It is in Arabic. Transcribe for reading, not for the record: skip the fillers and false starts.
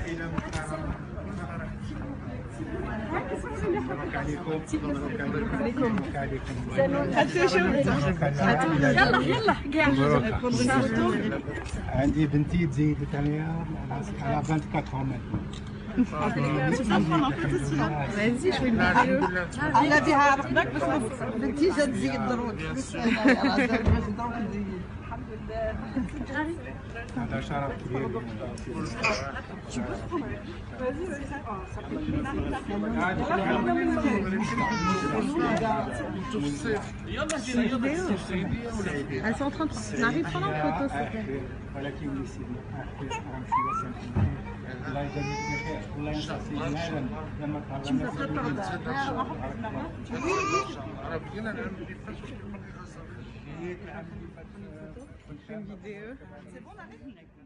العائله مبروك عليكم. مبروك عليكم. مبروك عليكم. يلا يلا كاع عندي بنتي تزيد ثانيه على 24 ما نزيدش من الفيديو على بها رقبك باش بنتي جات تزيد ضروري باش ضروري نزيد. الحمد لله. هذا شرف كبير. Elles sont en train de... On arrive pas en photo, s'il te plaît. ولكن يسيبنا الله يجزيك بخير. الله ينصر سيدنا العالم لما Une vidéo. C'est bon, on arrive.